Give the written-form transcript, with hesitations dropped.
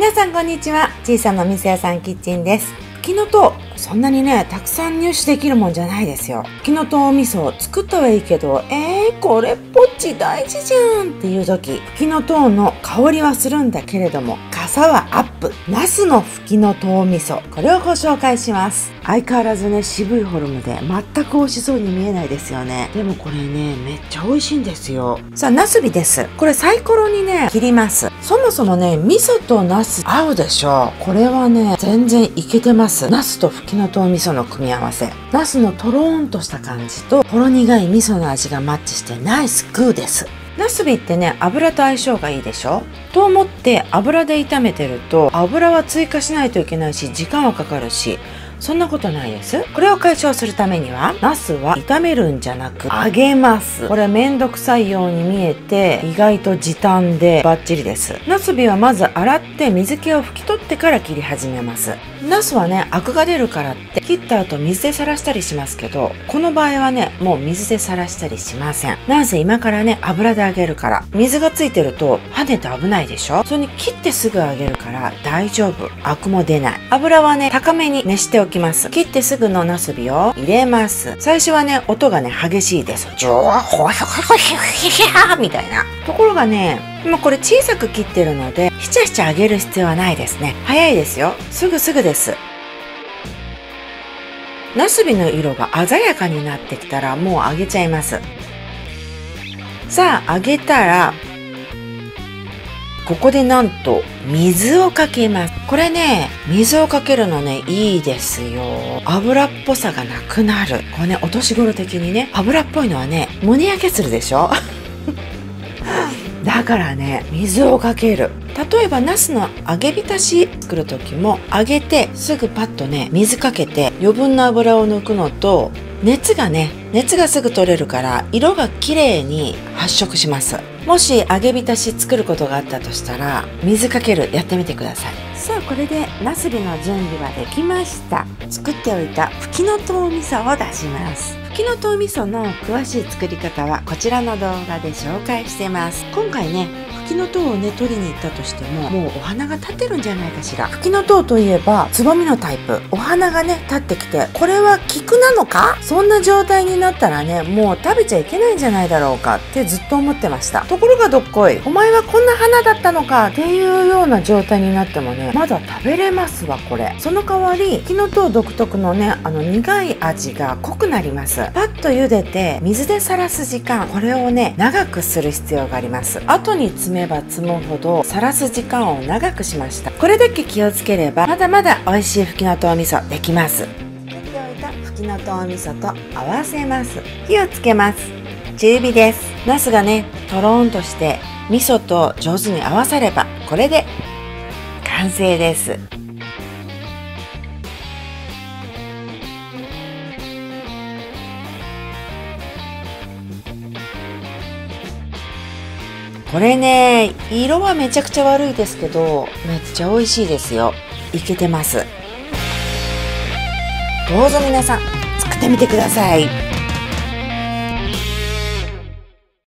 皆さんこんにちは。小さなお店屋さんキッチンです。フキノトウ、そんなにねたくさん入手できるもんじゃないですよ。フキノトウ味噌作ったはいいけど、これっぽっち大事じゃんっていう時、フキノトウの香りはするんだけれども傘はアップ。ナスのフキノトウ味噌、これをご紹介します。相変わらずね渋いフォルムで全く美味しそうに見えないですよね。でもこれねめっちゃ美味しいんですよ。さあナスビです。これサイコロにね切ります。そもそもね味噌とナス合うでしょ。これはね全然いけてます。ナスとフキノトウ味噌の組み合わせ、ナスのとろーんとした感じとほろ苦い味噌の味がマッチしてナイスグーです。ナスビってね油と相性がいいでしょと思って油で炒めてると油は追加しないといけないし時間はかかるし、そんなことないです。これを解消するためにはナスは炒めるんじゃなく揚げます。これめんどくさいように見えて意外と時短でバッチリです。ナスビはまず洗って水気を拭き取ってから切り始めます。ナスはねアクが出るからって切った後水でさらしたりしますけど、この場合はねもう水でさらしたりしません。なぜ今からね油で揚げるから。水がついてると跳ねて危ないでしょ。それに切ってすぐ揚げるから大丈夫、アクも出ない。油はね高めに熱しておきます。切ってすぐのナスビを入れます。最初はね音がね激しいです。ジョワホワホワホワみたいなところがね、もうこれ小さく切ってるのでひちゃひちゃ揚げる必要はないですね。早いですよ。すぐです。ナスビの色が鮮やかになってきたらもう揚げちゃいます。さあ揚げたらここでなんと水をかけます。これね水をかけるのねいいですよ。油っぽさがなくなる。これねお年頃的にね油っぽいのはね胸焼けするでしょだからね水をかける。例えばナスの揚げ浸し作る時も揚げてすぐパッとね水かけて余分な油を抜くのと、熱がすぐ取れるから色がきれいに発色します。もし揚げ浸し作ることがあったとしたら水かけるやってみてください。さあこれでナスビの準備はできました。作っておいたフキノトウ味噌を出します。フキノトウ味噌の詳しい作り方はこちらの動画で紹介してます。今回ねフキノトウをね取りに行ったとしてももうお花が立ってるんじゃないかしら。フキノトウといえばつぼみのタイプ、お花がね立ってきてこれは菊なのか、そんな状態になったらねもう食べちゃいけないんじゃないだろうかってずっと思ってました。ところがどっこい、お前はこんな花だったのかっていうような状態になってもねまだ食べれますわこれ。その代わりフキノトウ独特のね苦い味が濃くなります。パッと茹でて水でさらす時間、これをね長くする必要があります。後に詰めば積むほどさらす時間を長くしました。これだけ気をつければまだまだ美味しいフキノトウ味噌できます。作っておいたフキノトウ味噌と合わせます。火をつけます。中火です。ナスがねとろーんとして味噌と上手に合わさればこれで完成です。これね色はめちゃくちゃ悪いですけどめっちゃ美味しいですよ。いけてます。どうぞ皆さん作ってみてください。